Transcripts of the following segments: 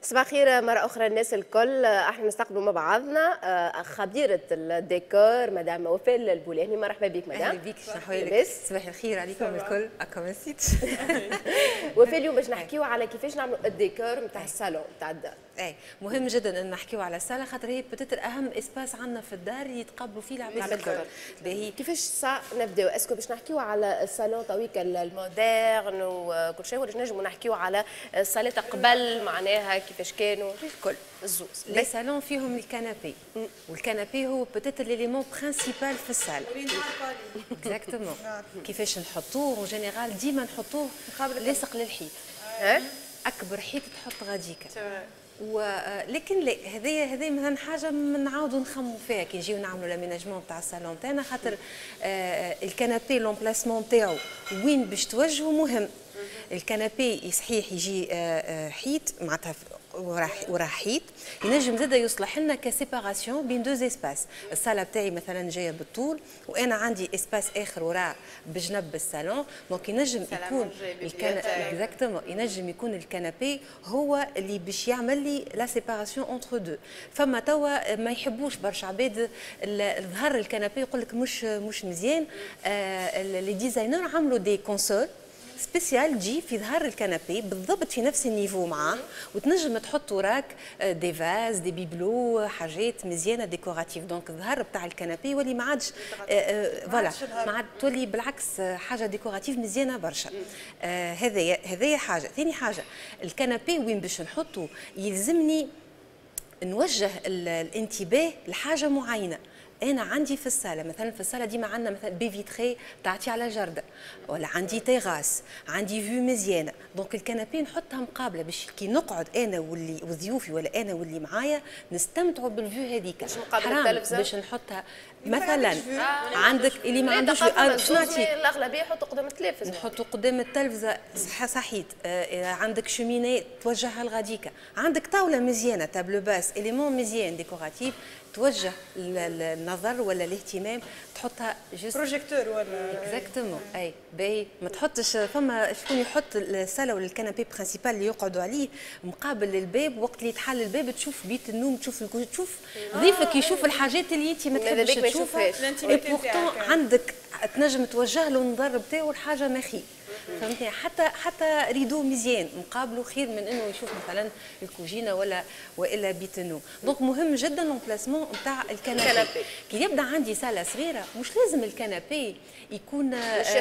صباح الخير مرة أخرى الناس الكل. احنا نستقبلوا مع بعضنا خبيرة الديكور مدام وفاء البولاني. مرحبا بك مدام. اهلا بك، شحوالك؟ صباح الخير عليكم الكل. اكم نسيت. وفاء اليوم باش نحكيو على كيفاش نعملوا الديكور نتاع الصالون نتاع الدار. اي مهم جدا ان نحكيو على الصاله خاطر هي بتتر اهم اسباس عندنا في الدار يتقابلوا فيه العباد الكل. باهي كيفاش نبداو؟ اسكو باش نحكيو على الصالون تويك المودرن وكل شيء، ولا نجموا نحكيو على الصالات قبل معناها كيفاش كانوا الكل الزوز؟ لي صالون فيهم الكنابي، والكنابي هو بتتر ليليمون برينسيبال في الصاله. اكزاكتومون. كيفاش نحطوه؟ اون جينيرال ديما نحطوه لاصق للحيط. اكبر حيط تحط غاديكا. ولكن لا، هذه مثلا حاجه نعاودوا نخموا فيها كي نجيو نعملوا لاميناجمون تاع الصالون تاعنا، خاطر الكنابي لومبلاسمون تاعو وين باش توجهه مهم. الكنابي صحيح يجي حيط معناتها وراه حيط، ينجم زاده يصلح لنا كسيباراسيون بين دو اسباس. الصاله بتاعي مثلا جايه بالطول وانا عندي اسباس اخر وراه بجنب الصالون، دونك ينجم يكون اكزاكتومون ينجم يكون الكنابي هو اللي باش يعمل لي لا سيباراسيون اونتر دو. فما توا ما يحبوش برشا عباد ظهر الكنابي يقول لك مش مزيان. لي ديزاينر عملوا دي كونسول سبيسيال تجي في ظهر الكنابي بالضبط في نفس النيفو معاه، وتنجم تحط وراك دي فاز دي بيبلو حاجات مزيانه ديكوراتيف. دونك الظهر بتاع الكنابي ولي ما عادش فوالا، ما عاد تولي بالعكس حاجه ديكوراتيف مزيانه برشا. هذايا حاجه. ثاني حاجه الكنابي وين باش نحطه يلزمني نوجه الانتباه لحاجه معينه. انا عندي في الصاله مثلا، في الصاله ديما عندنا مثلا بي فيتري تعطي على جردة، ولا عندي تيغاس، عندي فيو مزيانه. دونك الكنابي نحطها مقابله باش كي نقعد انا وضيوفي ولا انا واللي معايا نستمتعوا بالفيو هذيك. حرام باش نحطها مثلا عندك اللي ما عندوش شناتي الاغلبيه يحطوا قدام التلفزه، نحطوا قدام التلفزه صحيت. عندك شوميني توجهها لغاديكا، عندك طاوله مزيانه تابلو باس اليمون مزيان ديكوراتيف توجه النظر ولا الاهتمام، تحطها جوست بروجيكتور ولا اكزاكتومون. اي باهي ما تحطش فما شكون يحط الصاله ولا الكنابي برينسيبال اللي يقعدوا عليه مقابل للباب، وقت اللي يتحل الباب تشوف بيت النوم، تشوف ضيفك يشوف الحاجات اللي انت ما تحبش تشوفها، بورتون عندك تنجم توجه له النظر بتاعو لحاجه مخي. فهمتني؟ حتى ريدو مزيان مقابله خير من انه يشوف مثلا الكوجينه والا بيت النوم. دونك مهم جدا لومبلاسمون نتاع الكنابي. كي يبدا عندي صاله صغيره مش لازم الكنابي يكون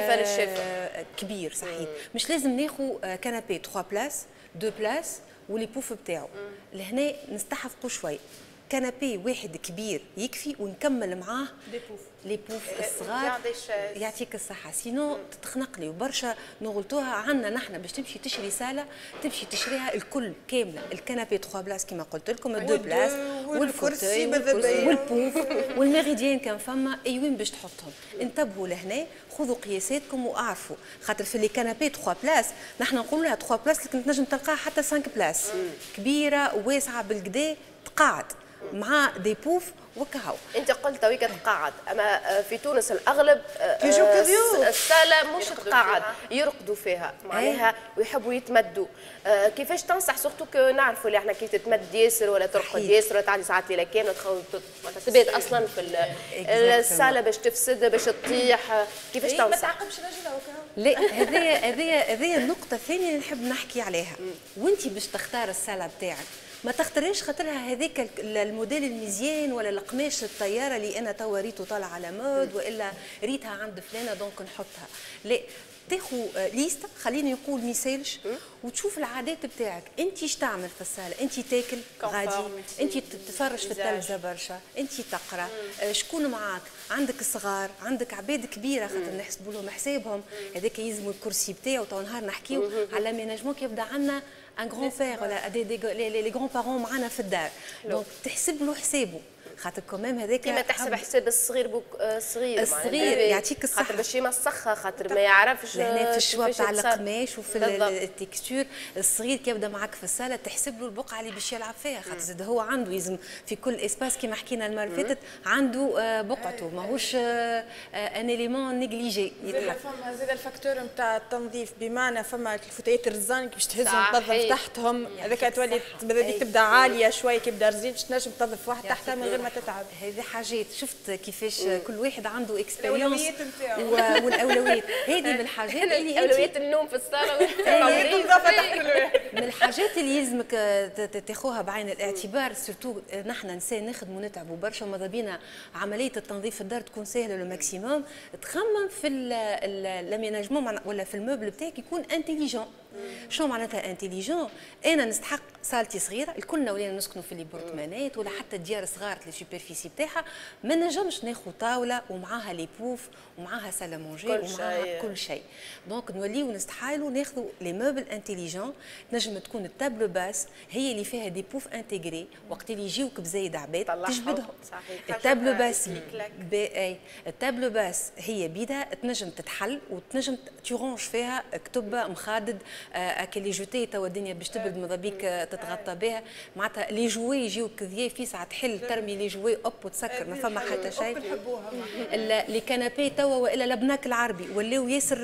كبير صحيح. مش لازم ناخذ كنابي 3 بلاس 2 بلاس ولي بوف بتاعو. لهنا نستحفقوا شوي. كنابي واحد كبير يكفي ونكمل معاه لي بوف الصغار يعطيك الصحه. سينو تتخنق لي وبرشا نغلطوها عندنا نحن. باش تمشي تشري صاله تمشي تشريها الكل كامله، الكنابي 3 بلاس كما قلت لكم، 2 بلاس والكرسي والبوف والميريديان كان فما. اي وين باش تحطهم؟ انتبهوا لهنا، خذوا قياساتكم واعرفوا، خاطر في لي كنابي 3 بلاس نحن نقولوا لها 3 بلاس لكن تنجم تلقاها حتى 5 بلاس كبيره وواسعه بالكدا تقاعد مع دي بوف وكهو. انت قلت تويك تقاعد، اما في تونس الاغلب الصاله مش تقاعد، يرقدوا فيها معناها ويحبوا يتمدوا. كيفاش تنصح سورتو كو نعرفوا اللي احنا كي تتمد ياسر ولا ترقد ياسر ولا تعدي ساعات ليله كامله تبات اصلا في الصاله باش تفسد باش تطيح. كيفاش تنصح؟ ما تعقبش راجلها وكهو. لا، هذه النقطه الثانيه اللي نحب نحكي عليها. وانت باش تختار الصاله بتاعك ما تختاريش خاطرها هذيك الموديل المزيان ولا القماش الطياره اللي انا توا ريته طالع على مود والا ريتها عند فلانه دونك نحطها. لا، تاخذ ليسته، خليني نقول ميسالش، وتشوف العادات بتاعك. انت ايش تعمل في الصاله؟ انت تاكل غادي، انت تتفرج في التلفزه برشا، انت تقرا، شكون معاك؟ عندك صغار، عندك عباد كبيره خاطر نحسبوا لهم حسابهم. هذاك يلزموا الكرسي بتاعه. تو نهار نحكيو على ميناجمون كيبدا عندنا ان غران بير ولا لي غران بارون معنا في الدار، دونك تحسب له حسابه. خاطر كومام هذاك كيما تحسب حساب الصغير الصغير يعطيك الصحه، خاطر باش يمسخها، خاطر ما يعرفش هنا في الشوا تاع القماش وفي التكستور. الصغير كي يبدا معك في الصاله تحسب له البقعه اللي باش يلعب فيها، خاطر زاد هو عنده يلزم في كل اسباس كيما حكينا المره اللي فاتت عنده بقعته، ماهوش ان اليمون نيجليجي. فما زاد الفاكتور نتاع التنظيف، بمعنى فما الفوتيات الرزان كي باش تهزهم تنظف تحتهم، هذاك تولي تبدا عاليه شويه، كي يبدا رزين باش تنجم تنظف واحد تحتها من غير ما تتعب. هذه حاجات شفت كيفاش كل واحد عنده اكسبيريونس والاولويات. هذه من الحاجات اللي اولويات النوم في الصاله من الحاجات اللي يلزمك تاخوها بعين الاعتبار. سورتو نحن نساء نخدموا نتعبوا برشا، وماذا بينا عمليه التنظيف في الدار تكون سهله لو ماكسيموم. تخمم في الاميناجمون ولا في الموبل بتاعك يكون انتيليجون. شنو معناتها انتيليجون؟ انا نستحق صالتي صغيره، الكلنا ولينا نسكنوا في البورتمانات ولا حتى ديار صغار لي سوبرفيسي بتاعها، ما نجمش ناخذ طاوله ومعاها لي بوف ومعاها سالا مونجي ومعاها كل شيء. دونك نوليو نستحايلوا ناخذوا لي موبل انتيليجون. تنجم تكون التابلو باس هي اللي فيها دي بوف انتيغري، وقت اللي يجيوك بزايد عباد تجبدهم. التابلو باس التابلو باس هي بيدها تنجم تتحل وتنجم تورونج فيها كتب مخادد اكل لي جوتي توا الدنيا باش تبرد ماذا بيك تتغطى بها. معناتها لي جوي يجيو كذيا في ساعه تحل ترمي لي جوي اوب وتسكر ما فما حتى شيء. لي كنابي توا والا لبناك العربي ولاو ياسر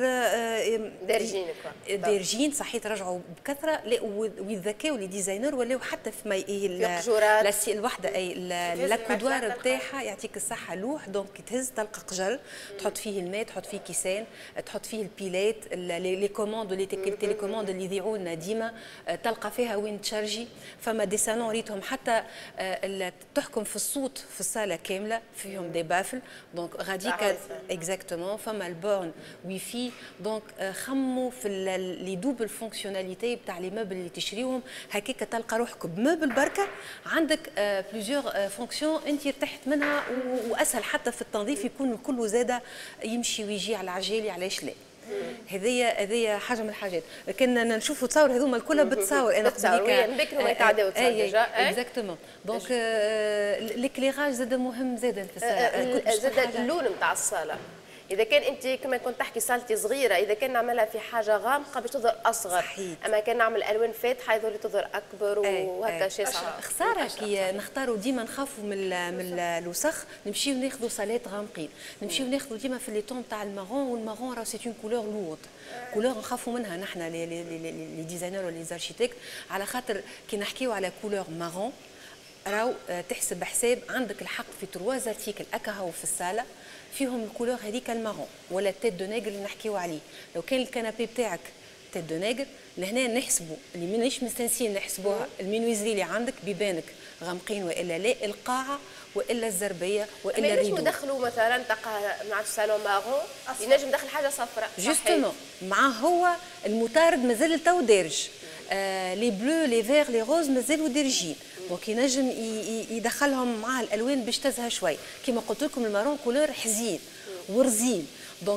دارجين صحيت رجعوا بكثره، ويتذكاو لي ديزاينر ولاو حتى في ما الوحده اي لاكودوار بتاعها يعطيك الصحه لوح. دونك تهز تلقى قجر تحط فيه الماء، تحط فيه كيسان، تحط فيه البيلات، لي كوموند لي تيليكوموند اللي يذيعوا لنا ديما تلقى فيها وين تشارجي. فما دي سالون ريتهم حتى تحكم في الصوت في الصاله كامله، فيهم دي بافل. دونك غاديك اكزاكتومون فما البورن ويفي. دونك خموا في لي دوبل فونكسيوناليتي تاع لي موبل اللي تشريوهم، هكاك تلقى روحك بموبل بركه عندك بليزيور فونكسيون انت ارتحت منها، واسهل حتى في التنظيف يكون الكل زاده يمشي ويجي على عجالي. علاش لا؟ هذه حاجه من الحاجات. لكن نشوفوا تصاور هذوما الكل بتصاور انا قبليك هما يتعداو ديجا اكزاكتومون. دونك ليكليراج زاد مهم زاد في الصاله، زاد اللون نتاع الصاله. اذا كان انت كما كنت تحكي صالتي صغيره، اذا كان نعملها في حاجه غامقه باش تظهر اصغر صحيح. اما كان نعمل الوان فاتحه يظهر تظهر اكبر وهكا شيء صعب. خساره كي نختاروا ديما نخافوا من الوسخ نمشيو ناخذوا صالات غامقين، نمشيو ناخذوا ديما في لي تون تاع المارون، والمارون راه سي اون كولور لورد، كولور نخافوا منها نحن لي ديزاينر ولي زارشيتكت، على خاطر كي نحكيو على كولور مارون راهو تحسب حساب عندك الحق في 3 زارتيكل اكا هو في الصاله فيهم الكولور هذيك المارون ولا التيت دو نيغر اللي نحكيو عليه. لو كان الكنابي بتاعك تيت دو نيغر لهنا نحسبوا اللي مانيش مستنسين نحسبوها المينويزري اللي عندك بيبانك غامقين والا لا، القاعه والا الزربيه والا الريدو. ندخلوا مثلا تلقى مع الصالون مارون ينجم ندخل حاجه صفراء جوستومون مع هو المطارد مازال تو دارج، لي بلو لي فيغ لي روز مازالوا دارجين. دونك ينجم يدخلهم مع الالوان باش تزهى شوي. كما قلت لكم المارون كولور حزين ورزين. دونك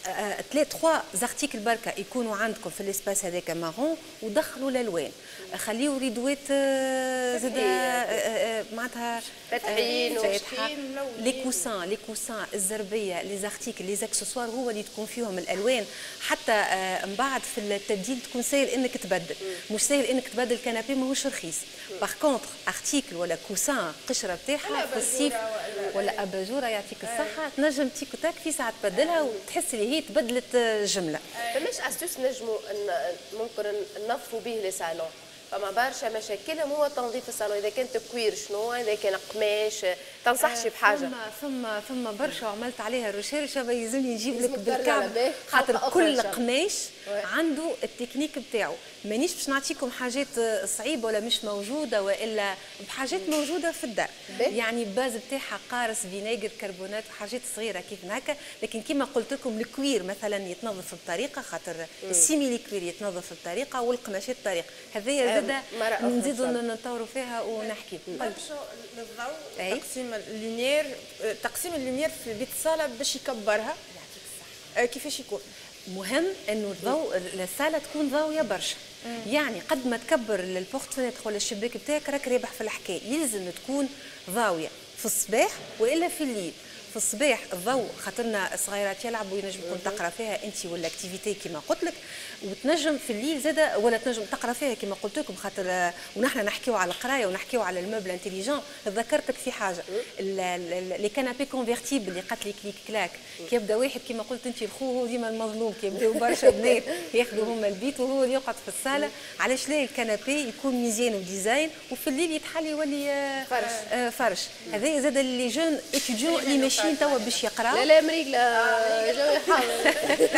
3 زارتيكل بركه يكونوا عندكم في الاسباس هذاك مارون، ودخلوا الالوان، خليوا ريدوات زاد معناتها فاتحين لي كوسان الزربيه لي زارتيكل لي اكسسوار هو اللي تكون فيهم الالوان، حتى من بعد في التبديل تكون سهل انك تبدل. مش سهل انك تبدل الكنابي ماهوش رخيص. باغ كونتر ارتيكل ولا كوسان قشره بتاعها في الصيف ولا اباجوره يعطيك الصحه تنجم تيك تاك في ساعه تبدلها وتحس اللي هي تبدلت جمله. فماش اسيوس نجموا ممكن ننظفوا به لي صالون؟ فما برشا مشاكلهم هو تنظيف الصالون، اذا كان تكوير شنو، اذا كان قماش، تنصحش بحاجه؟ فما برشا وعملت عليها الريشيرش، يلزمني نجيب لك بالكعب خاطر كل قماش عنده التكنيك بتاعه. مانيش باش نعطيكم حاجات صعيبه ولا مش موجوده والا بحاجات موجوده في الدار، يعني الباز بتاعها قارص فينيغر كربونات وحاجات صغيره كيف هكا. لكن كما قلت لكم الكوير مثلا يتنظف بطريقه، خاطر السيميلي كوير يتنظف بطريقه والقماشات بطريقه. هذيا زاده نزيدوا نطوروا فيها ونحكي. نمشوا للضوء، تقسيم اللينير في بيت الصاله باش يكبرها. يعطيك الصحه. كيفاش يكون؟ مهم انه الضوء الصاله تكون ضاويه برشا. يعني قد ما تكبر البورت فينيتر ولا الشباك بتاعك راك رابح في الحكايه، يلزم تكون ضاويه في الصباح والا في الليل. في الصباح الضوء خاطرنا الصغيرات يلعبوا ينجم تكون تقرا فيها انت ولا اكتيفيتي كما قلت لك، وتنجم في الليل زاده ولا تنجم تقرا فيها كما قلت لكم خاطر ونحن نحكيو على القرايه ونحكيو على الموبل انتيليجون. ذكرتك في حاجه لي كانابي كونفيرتيبل اللي قالت لي كليك كلاك، كي يبدا واحد كما قلت انت الخو هو ديما المظلوم، كي يبداو برشا بنات ياخذوا هما البيت وهو اللي يقعد في الصاله. علاش لا الكنابي يكون ميزان وديزاين وفي الليل يتحل يولي فرش. هذا زاد لي جون اتيديون اللي ماشيين توا باش يقراو. لا امريك لا جو يحاول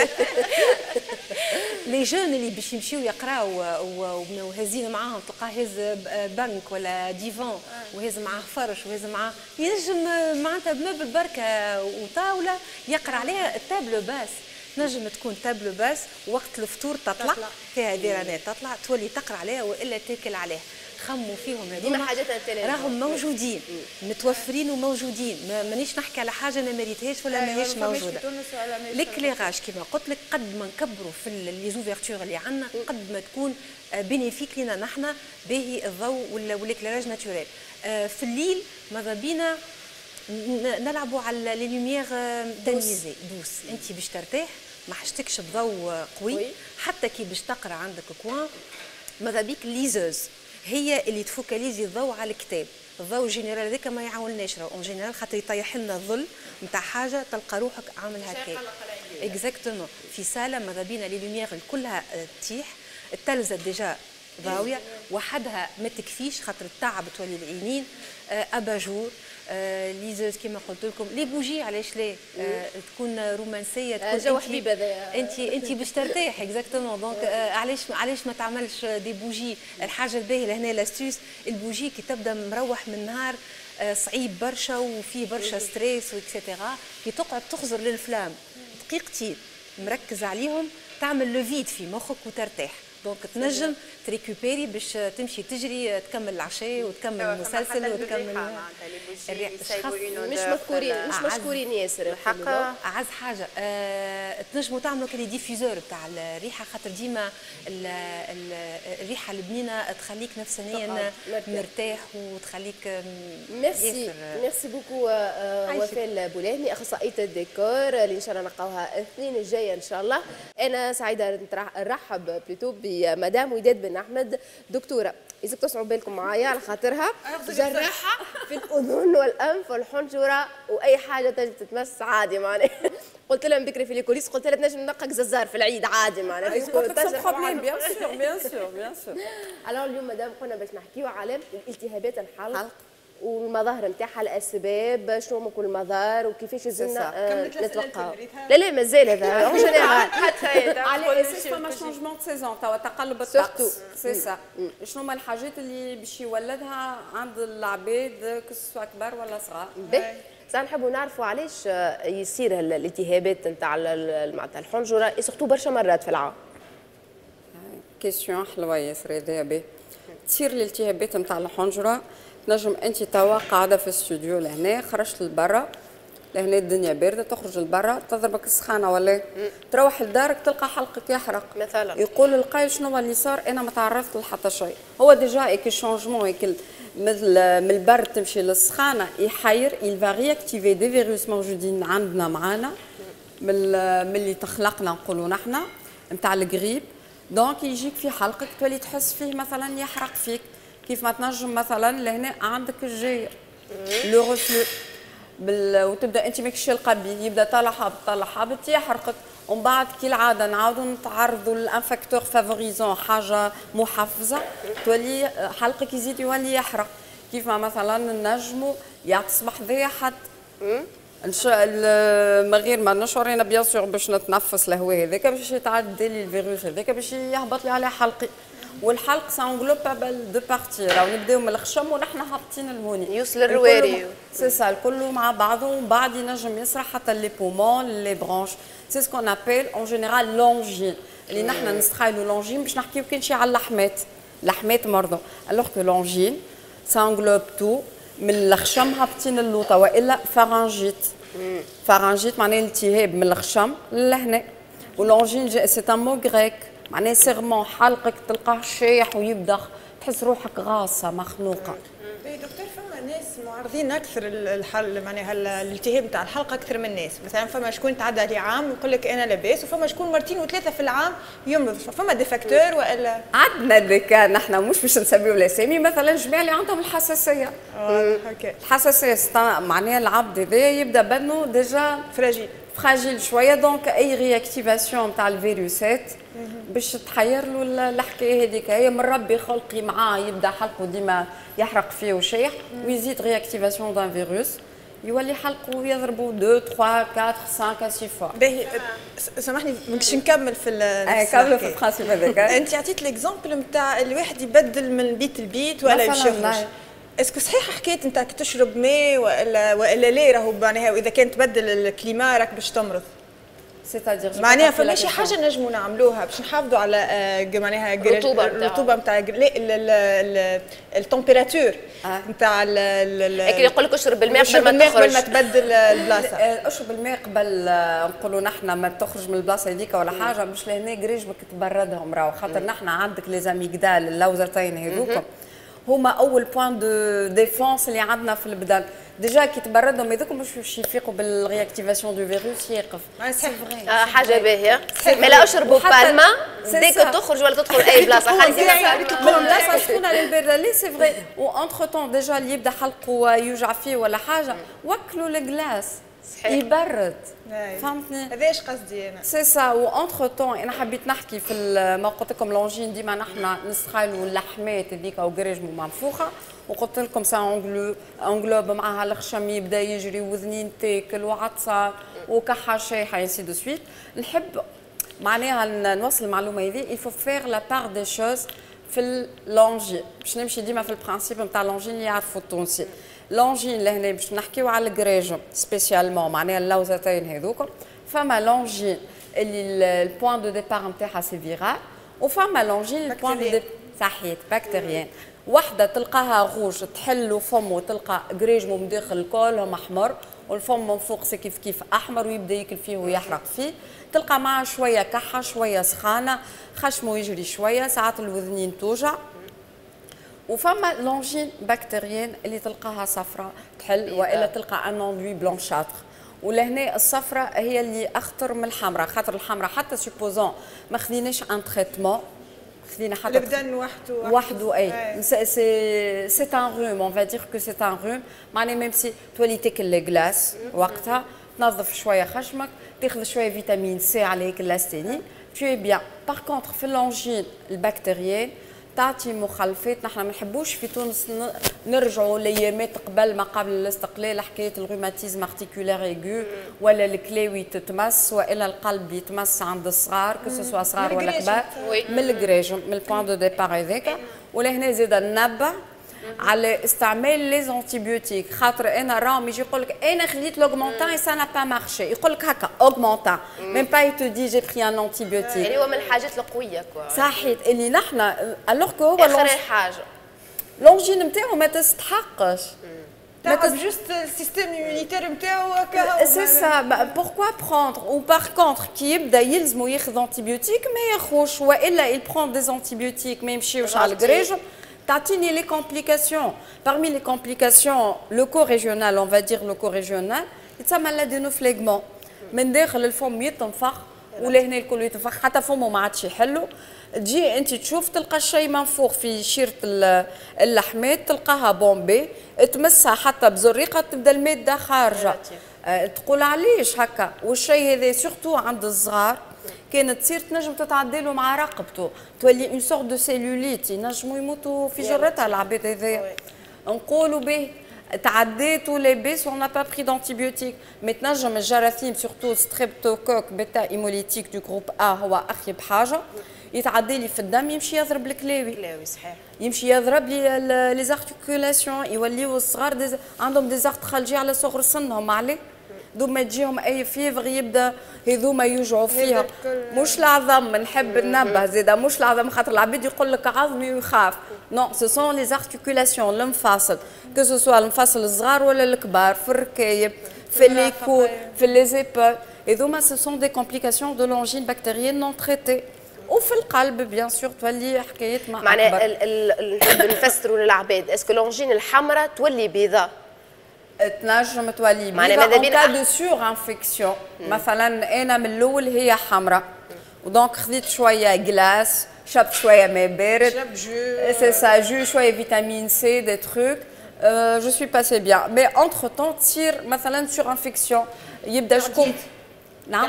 لي جون اللي باش يمشيو يقراو وهازين معاهم تلقاه هاز بنك ولا ديفون وهاز معاه فرش وهاز معاه ينجم معناتها بمبل بركه وطاوله يقرا عليها. التابلو باس نجم تكون تابلو باس وقت الفطور تطلع فيها ديرانات تطلع تولي تقرا عليها والا تاكل عليها. خموا فيهم هذوما حاجات راهم موجودين متوفرين وموجودين. مانيش نحكي على حاجه ما مريتهاش ولا ماهيش موجوده. ليكليراج كما قلت لك قد ما نكبروا في لي زوفيرتور اللي عندنا قد ما تكون بينيفيك لنا نحن باهي الضوء والليكليراج ناتوريل. في الليل ماذا بينا نلعبوا على لي لوميير تمييزي دوس. انت باش ترتاح ما حشتكش بضوء قوي حتى كي باش تقرا عندك كوان ماذا بيك ليزوز هي اللي تفوكاليزي الضوء على الكتاب. الضوء جينيرال هذاك ما يعاونناش اون جينيرال خاطر يطيح لنا الظل نتاع حاجه تلقى روحك عامل هكا اكزاكتومون في ساله ماذا بينا لي لوميير كلها تيح. التلفزه ديجا ضاويه وحدها ما تكفيش خاطر التعب تولي العينين. اباجور ليزوز كما قلت لكم لي بوجي علاش لا تكون رومانسيه تكون جو حبيب هذايا انت باش ترتاح اكزاكتومون. دونك علاش ما تعملش دي بوجي. الحاجه الباهيه لهنا لاستيس البوجي كي تبدا مروح من نهار صعيب برشا وفيه برشا ستريس واكسيتيرا كي تقعد تخزر للفلام دقيقتين مركز عليهم تعمل لو فيد في مخك وترتاح. دونك تنجم تريكوبيري باش تمشي تجري تكمل العشاء وتكمل المسلسل وتكمل مش مشكورين ياسر الحق. اعز حاجه تنجموا تعملوا كلي ديفيزور تاع الريحه خاطر ديما الريحه البنينه تخليك نفسيا مرتاح وتخليك ميرسي بوكو وفاء البولاني اخصائيه الديكور اللي ان شاء الله نلقاوها الاثنين الجايه ان شاء الله. انا سعيده نرحب بلوتو بمدام وداد بن احمد دكتوره. اذا تصعب بالكم معايا على خاطرها جراحه في الاذن والانف والحنجره واي حاجه تجي تتمس عادي معناها. قلت لهم بكري في الكوليس قلت لها تنجم ننقك ززار في العيد عادي معناها. بيان سور بيان سور بيان سور. الو اليوم مدام قلنا باش نحكيو على الالتهابات الحلق والمظاهر نتاعها الاسباب شنو هما كل مظاهر وكيفاش لازمنا نتوقعوا. لا مازال هذا اون جينيرال حتى على اساس فما شونجمون دو سيزون توا تقلب الطقس سي سا. شنو هما الحاجات اللي باش يولدها عند العباد كسوا كبار ولا صغار؟ صح نحبوا نعرفوا علاش يصير الالتهابات نتاع معناتها الحنجره سورتو برشا مرات في العام. كيسيون حلوه ياسر هذايا باهي. تصير الالتهابات نتاع الحنجره نجم انت توا قاعده في الاستوديو لهنا خرجت لبرا لهنا الدنيا بارده تخرج لبرا تضربك السخانه ولا تروح لدارك تلقى حلقك يحرق مثلا. يقول القايل شنو اللي صار انا ما تعرضت لحتى شيء. هو ديجا ايك شونجمون ايك من البرد تمشي للسخانه يحير il va réactiver des فيروس موجودين عندنا معانا من اللي تخلقنا نقولوا نحن نتاع الجريب. دونك يجيك في حلقك تولي تحس فيه مثلا يحرق فيك كيف ما تنجم مثلا لهنا عندك الجير لو ريفلو وتبدا انت ماكش القبي يبدا طالع هابط يحرقك ومن بعد كي العاده نعاودوا نتعرضوا للانفاكتور فافوريزون حاجه محفزه تولي حلقك يزيد يولي يحرق. كيف ما مثلا نجموا يصبح ذي حد من غير ما نشعر انا بيان سور باش نتنفس الهواء هذاك باش يتعدى لي الفيروس هذاك باش يهبط لي على حلقي. والحلق سانغلوبابل دو بارتي راهو نبداو من الخشم ونحن هابطين الهوني يوصل الرواري سي سا الكل مع بعضه ومن بعد ينجم يسرح حتى لي بومون لي برانش. سي سكون ابيل اون جينيرال لونجين اللي نحن نستخايلوا لونجين باش نحكيو كل شيء على اللحمات مرضى. الوغ كو لونجين سانغلوب تو من الخشم هابطين اللوطه والا فارانجيت. فارانجيت معناه التهاب من الخشم لهنا. ولونجين سي ان مو غريك معناه سيغمون حلقك تلقاه شايح ويبدخ تحس روحك غاصه مخنوقه. دكتور فما ناس معرضين اكثر الحل معناها الالتهاب نتاع الحلق اكثر من الناس، مثلا فما شكون تعدى عليه عام ويقول لك انا لاباس، وفما شكون مرتين وثلاثه في العام يمرض، فما دي فاكتور والا عندنا ديكا نحن مش باش نسميو الاسامي، مثلا جماعه اللي عندهم الحساسيه. هكا الحساسيه معناها العبد هذا يبدا بدنه ديجا فراجيل شويه، دونك اي رياكتيفاسيون نتاع الفيروسات باش تحير له الحكايه هذيك. هي من ربي خلقي معاه يبدا حلقه ديما يحرق فيه وشيح، ويزيد رياكتيفاسيون دان فيروس يولي حلقه يضربوا 2 3 4 5 6 فوا. باهي سامحني باش نكمل في نكملوا في البرانسيب هذاك. انت عطيت ليكزامبل نتاع الواحد يبدل من بيت لبيت ولا يشوفش. اسكو صحيح حكايه انت تشرب ماء ولا لا راهو معناها واذا كان تبدل الكليما راك باش تمرض؟ سيتادير معناها فما شي حاجه نجموا نعملوها باش نحافظوا على معناها الرطوبه نتاع التمبيراتور نتاع لكن يقول لك اشرب الماء قبل ما تبدل البلاصه. اشرب الماء قبل نقولوا نحن ما تخرج من البلاصه هذيك ولا حاجه، باش لهنا قريجبك تبردهم راهو، خاطر نحن عندك لي زاميغدال اللوزرتين هذوك هما اول بوان دو ديفونس اللي عندنا في البدن. ديجا كي تبردهم هذوك باش يفيقوا بالرياكتيفاسيون دو فيروس يقف. حاجه باهيه، ما لا اشربوا بالما ديك تخرج ولا تدخل اي بلاصه، خلي بلاصه سخونه للبرده لي سي فري. و انتر طون ديجا اللي يبدا حلقه يوجع فيه ولا حاجه وكلوا الكلاس يبرد، فهمتني؟ هذاش قصدي انا سي سا. وانتر طون انا حبيت نحكي في ما قلت لكم لونجين ديما نحن نسخالوا اللحمات هذيك وقريج منفوخه، وقلت لكم سا انغلوب معها الخشم يبدا يجري وذنين تاكل وعطسه وكحه شايحه انسي دو سويت. نحب معناها نوصل المعلومه هذه il faut faire la part des choses في اللونجين، باش نمشي ديما في البرانسيب نتاع لونجين اللي يعرفوا التونسي. لونجين لهنا باش نحكيو على الكريج سبيسيالمون معناها اللوزتين هذوك. فما لونجين اللي البوان دو ديبار نتاعها سي فيرال، وفما لونجين البوان دو صحيت بكتيريان. وحده تلقاها غوج تحل فم وتلقى قريجمو من داخل الكل احمر، والفم من فوق سي كيف احمر ويبدا ياكل فيه ويحرق فيه. تلقى معاه شويه كحه شويه سخانه، خشمه يجري شويه، ساعات الوذنين توجع. وفما لونجين بكتيريان اللي تلقاها صفراء تحل، والا تلقى ان اندوي بلانشاتر. ولهنا الصفراء هي اللي اخطر من الحمراء، خاطر الحمراء حتى سوبوزون ما خذيناش ان تريتمون، خذينا حتى البدن وحده اي سي ان روم، اون فا دير كو سي ان روم. معناها ميم سي تولي تاكل لي كلاس وقتها تنظف شويه خشمك، تاخذ شويه فيتامين سي عليك الاستيني تو اي بيان. باغ كونتر في اللونجين البكتيريان تعطي مخلفات. نحن ما نحبوش في تونس نرجعوا لايامات قبل ما قبل الاستقلال، حكايه الروماتيزم ارتيكولير ايغو ولا الكلاوي تتمس والا القلب يتمس عند الصغار كو سوا صغار ولا كبار من الكريج من البوان دو ديبار هذاك. ولهنا زيد ننبه على استعمال لي زونتيبيوتيك، خاطر انا راهم يجي يقول لك انا خديت لوغمونتان اي سا نا با مارشي، يقول لك هكا اوغمونتان ميم با يتو دي جي بري ان انتيبيوتيك. يعني هو من الحاجات القويه كوا صحيت اللي نحن الوغ كو هو اخر حاجه لونجين نتاعو ما تستحقش، تعب جوست السيستم ايمونيتير نتاعو هكا. سي سا بوركوا بروندر. و باغ كونتر كي يبدا يلزمو ياخذ انتيبيوتيك ما ياخوش، والا يل برون دي انتيبيوتيك ما يمشيوش على الكريج. Tatini les complications. Parmi les complications, le co-régional, on va dire le co-régional, il y a l'adénoflegment. من داخل الفم يتنفخ ولهنا الكل يتنفخ، حتى فمه ما عادش يحلو. تجي انت تشوف تلقى الشيء منفوخ في شيرة اللحمات، تلقاها بومبي، تمسها حتى بزريقه تبدا الماده خارجه. تقول علاش هكا؟ والشيء هذا سورتو عند الصغار كانت تصير تنجم تتعدلوا مع رقبته، تولي اون سورت دو سيلوليت، ينجموا يموتوا في جرتها العباد هذايا. نقولوا به تعديتوا لاباس ونا با بري دانتيبيوتيك، مي تنجم الجراثيم سورتو ستريبتوكوك بيتا ايموليتيك دو جروب ا هو اخيب حاجه، يتعدي لي في الدم يمشي يضرب الكلاوي. كلاوي صحيح. يمشي يضرب لي لي زارتيكولاسيون، يوليو الصغار عندهم دي زارتخالجي على صغر سنهم عليه. دوما تجيهم اي فيفغ يبدا هذوما يوجعوا فيها. مش العظم، نحب ننبه زيدا مش العظم، خاطر العباد يقول لك عظمي ويخاف. نو سو سون لي زارتيكولاسيون المفاصل، كو سو سوا المفاصل الصغار ولا الكبار، في الركايب في لي كو في لي زيبول، هذوما سو سون دي كومبليكاسيون دو لونجين بكتيريان نون تريتي. وفي القلب بيان سور تولي حكايات مع معناها نحب نفسروا للعباد اسكو لونجين الحمراء تولي بيضاء تنجم تولي بيضاء ان كا دو سور انفكسيون. مثلا انا من الاول هي حمراء ودونك خذيت شويه جلاس، شربت شويه ماء بارد، شرب جو سي سا جو، شويه فيتامين سي دي تروك، جو سوي باسي بيان. مي انتر طون تصير مثلا سور انفكسيون، يبدا شكون نعم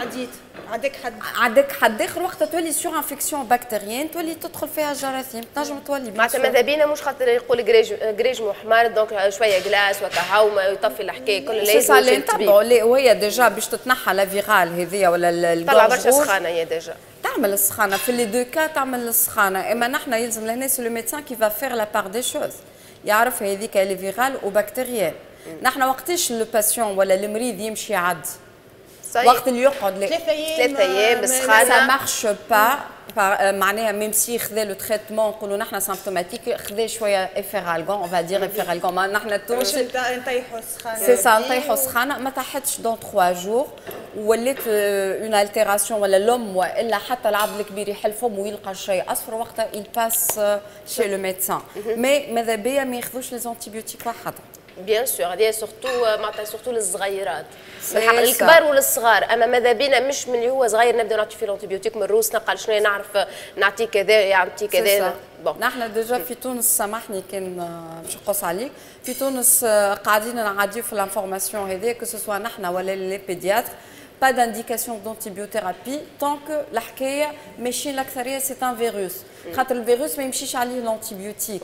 عندك حد اخر وقت تولي سور انفكسيون بكتيريين، تولي تدخل فيها الجراثيم، تنجم تولي معناتها ماذا بينا مش خاطر يقول جريج محمر دونك شويه جلاس وكهو ما يطفي الحكايه كل لازم سي نتبعوا. وهي ديجا باش تتنحى لا فيغال هذيا ولا الجورج طلع برشا سخانه هي ديجا تعمل السخانه في لي دو كا، تعمل السخانه. اما نحن يلزم لهنا سي لو ميدسان كي فا فيغ لا بار دي شوز، يعرف هذيك لي فيغال وبكتيريان. نحن وقتاش لو باسيون ولا المريض يمشي يعدي وقت اللي يقعد 3 ايام بالسخانه سا مارش با معناها ميم سي خذا لو تريتمون نقولوا نحن سيمبتوماتيك، خذا شويه افيرالغون اون فا دير افيرالغون، ما نحن التونس نطيحوا السخانه سي سا نطيحوا السخانه ما طاحتش دون 3 جور ولات اون التيراسيون ولا لوم والا حتى العبد الكبير يحل فمه ويلقى شيء اصفر وقتها il passe chez le médecin. مي ماذا بيا ما ياخذوش لي زونتيبيوتيك وحدهم بيان سور. هذه سورتو معناتها سورتو للصغيرات الكبار والصغار. اما ماذا بينا مش من اللي هو صغير نبدا نعطي فيه الانتيبيوتيك من الروس نقل شنو نعرف نعطيه كذا يعطي كذا. نحن ديجا في تونس سامحني كان باش نقص عليك، في تونس قاعدين نعديو في الانفورماسيون هذه كو سوسوا نحن ولا لي بيدياتر با d'aindication d'antibiothérapie tant que الحكايه ماشي الاكثريه سي ان فيروس، خاطر الفيروس ما يمشيش عليه الانتيبيوتيك.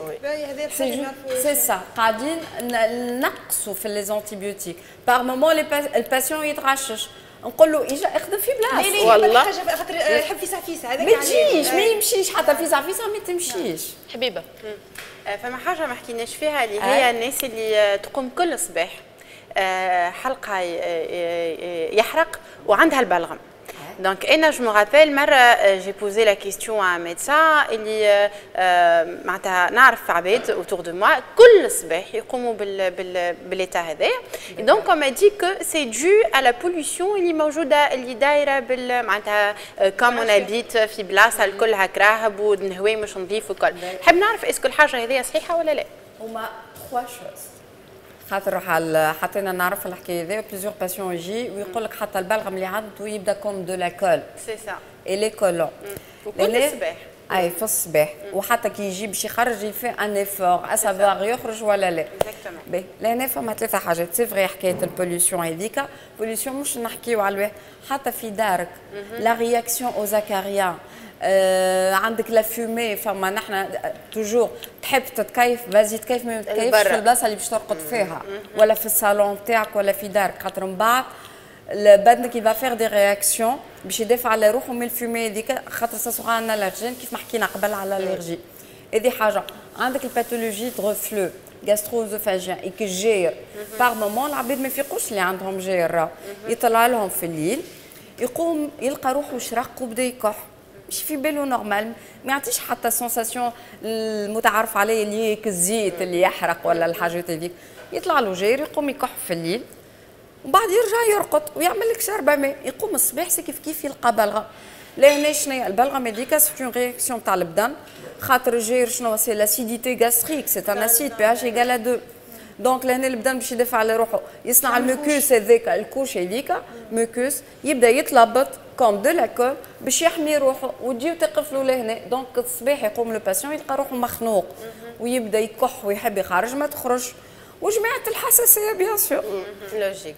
سي سا قاعدين نقصوا في لي زونتيبيوتيك باغ مومون الباسيون يتغشش نقول له اجا اخذ في بلاصه والله حاجه خاطر يحب فيسع هذاك ما تجيش ما يمشيش حتى فيسع ما تمشيش. حبيبه فما حاجه ما حكيناش فيها اللي هي الناس اللي تقوم كل صباح حلقه يحرق وعندها البلغم. دونك انا جو مو رابيل مره جي بوزي لا كيستيون ا ميدسان اللي معناتها نعرف عباد اوتور دو موا كل صباح يقوموا باليتا هذايا. دونك اون ما دي كو سي دو ا لا بوليسيون اللي موجوده اللي دايره معناتها كوم اون ابيت في بلاصه الكل هكراهب والهواء مش نظيف وكل. نحب نعرف اسكو الحاجه هذيا صحيحه ولا لا؟ هما 3 شوز. خاطر حتى انا نعرف الحكايه هذه بليزيور باسيون يجي ويقول لك حتى البلغم اللي عنده يبدا كوم دو لاكول سي سا اي لي كولون وكل الصباح اي في الصباح وحتى كي يجي باش يخرج يفي ان ايفور اسافوار يخرج ولا لا. باهي لهنا فما 3 حاجات. سي فري حكايه البوليسيون هذيك بوليسيون مش نحكيو على الواحد حتى في دارك لا رياكسيون او زكاريا عندك لا فومي. فما نحن توجور تحب تتكيف فازي تكيف ما تكيفش في البلاصه اللي باش ترقد فيها ولا في الصالون تاعك ولا في دارك، خاطر من بعد بدنك يفا فيغ دي رياكسيون باش يدافع على روحه من الفومي هذيك، خاطر ساسوغا عندنا الالرجين كيف ما حكينا قبل على الالرجي. هذه حاجه. عندك الباثولوجي دو رفلو جاستروزوفاجيان يكجير باغ مومون العباد ما يفيقوش اللي عندهم جير يطلع لهم في الليل يقوم يلقى روحه شرق وبدا يكح مش في باله نورمال، ما يعطيش حتى سونساسيون المتعارف عليه اللي هيك الزيت اللي يحرق ولا الحاجات هذيك. يطلع له جير يقوم يكح في الليل ومن بعد يرجع يرقد ويعمل لك شربه ماء، يقوم الصباح سي كيف يلقى بلغم. لهنا شنو البلغم هذيك سي اون رياكسيون تاع البدن، خاطر الجير شنو سي لاسيديتي غاستريك سي ان اسيد بي اتش ايكال 2. دونك لهنا البدن باش يدافع على روحه يصنع الميكوس هذاك الكوش هذيك ميكوس يبدا يتلبط كوم دو لاكول باش يحمي روحه وتجيو تقفلوا لهنا. دونك الصباح يقوم لو باسيون يلقى روحه مخنوق ويبدا يكح ويحب يخرج ما تخرج وجماعه الحساسيه بيان سور لوجيك.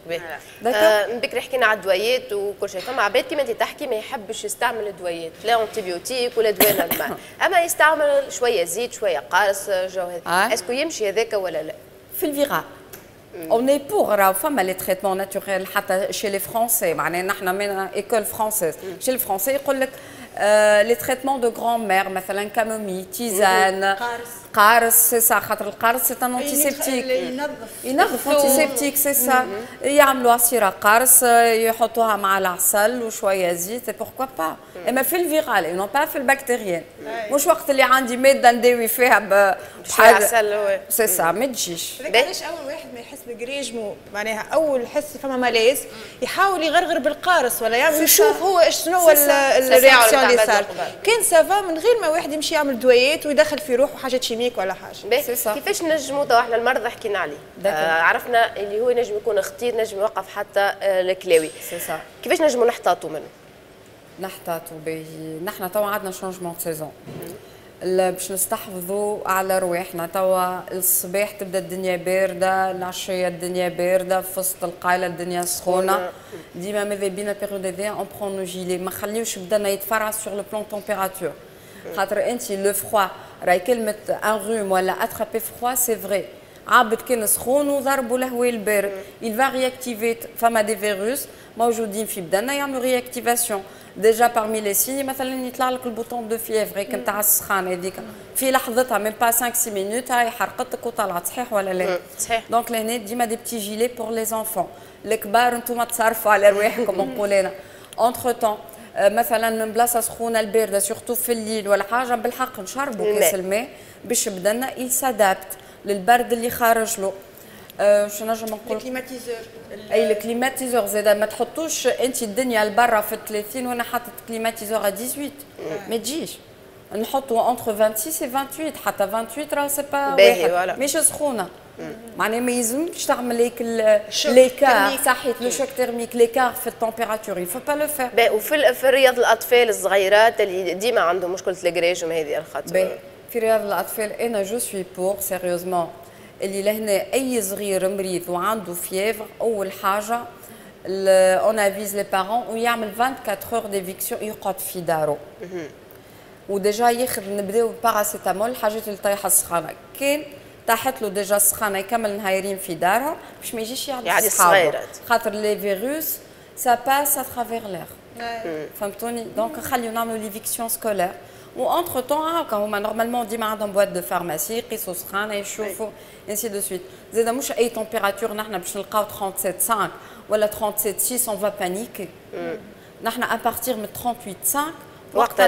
بكري حكينا على الدويات وكل شيء. فما عباد كيما انت تحكي ما يحبش يستعمل الدويات لا انتيبيوتيك ولا دواء نورمال، اما يستعمل شويه زيت شويه قارص جو هذا. اسكو يمشي هذاك ولا لا؟ في الفيغال اون اي بور راهو فما لي تريتمون ناتوريل حتى شي لي فرونسي معناها نحن من ايكول فرونسيز شي الفرونسي يقول لك لي تريتمون دو غران مير مثلا كامومي تيزان قارص سي سا، خاطر القارص سي ان انتيسيبتيك ينظف انتيسيبتيك سي سا. يعملوا عصيره قارص يحطوها مع العسل وشويه زيت بوركوا با. اما في الفيغال نو با في البكتيريان مش وقت اللي عندي ماده نداوي فيها بحاجه عسل سي سا ما تجيش. علاش اول واحد ما يحس الجريجمو معناها اول حس فما ملاذ يحاول يغرغر بالقارص ولا يعمل يشوف هو شنو الرياكسيون اللي صار. كان سافا من غير ما واحد يمشي يعمل دويات ويدخل في روحه حاجات شيميك ولا حاجه. كيفاش نجموا تو احنا المرضى حكينا عليه عرفنا اللي هو ينجم يكون خطير نجم يوقف حتى الكلاوي. كيفاش نجموا نحتاطوا منه؟ نحتاطوا به نحن توا عندنا شونجمون سيزون باش نستحفظوا على رواحنا. توا الصباح تبدا الدنيا بارده، العشيه الدنيا بارده، في وسط القايله الدنيا سخونه. ديما ماذا بينا بيريود هذيا اون برون نو جيلي، ما نخليوش بدنا يتفرع سور لو بلون تمبيراتور. خاطر انت لو فروا راهي كلمه ان روم ولا اترابي فروا سي فري. عبد كان سخون وضربوا الهواء البارد il va réactiver فما دي فيروس موجودين في بدنا يعملوا رياكتيفاسيون. ديجا بارمي لي سيني مثلا يطلع لك البوطون دو فيفر هيك نتاع السخان هذيك في لحظتها ميم با 5 6 مينوت هاي حرقتك وطلعت. صحيح ولا لا؟ صحيح. دونك لهنا ديما دي بتي جيلي بور لي زونفون. الكبار انتم تصرفوا على رواحكم نقول انا. اونتر تون مثلا من بلاصه سخونه البارده سورتو في الليل ولا حاجه بالحق نشربوا كاس الماء باش بدنا il s'adapte للبرد اللي خارج له. شو نجم نقول؟ الكليماتيزور. اي الكليماتيزور زاده ما تحطوش انت الدنيا لبرا في 30 وانا حاطط كليماتيزور 18 ما تجيش. نحطوا اونتر 26 و 28 حتى 28 راه سي با واحد مش سخونه. معناها ما يلزمكش تعمل هيك ليكار صحيت لو شوك تيرميك ليكار في التمبيراتور يل فو با لو فير. وفي رياض الاطفال الصغيرات اللي ديما عندهم مشكله الجريجم هذه الخاطر في رياض الاطفال انا جو سوي بور سيريوزمون اللي لهنا اي صغير مريض وعنده فيفر اول حاجه اون افيز لي بارون ويعمل 24 اور ديفيكسيون يقعد في دارو وديجا ياخذ نبداو باراسيتامول الحاجات اللي طايحه السخانه. كان طاحت له ديجا السخانه يكمل نهايرين في دارها باش ما يجيش يعدي الصغيرات خاطر لي فيروس سا باس اترافير لير. فهمتوني؟ دونك نخليو نعملوا ليفيكسيون سكولير وانتر طون هاكا هما نورمالمون ديما عندهم بواط دو فارماسي يقيسوا سخانه يشوفوا انسي دو سويت. زاد مش اي تمبيراتور نحن باش نلقاو 37.5 ولا 37.6 اون فا بانيكي. نحن ابارتيغ من 38.5 وقتها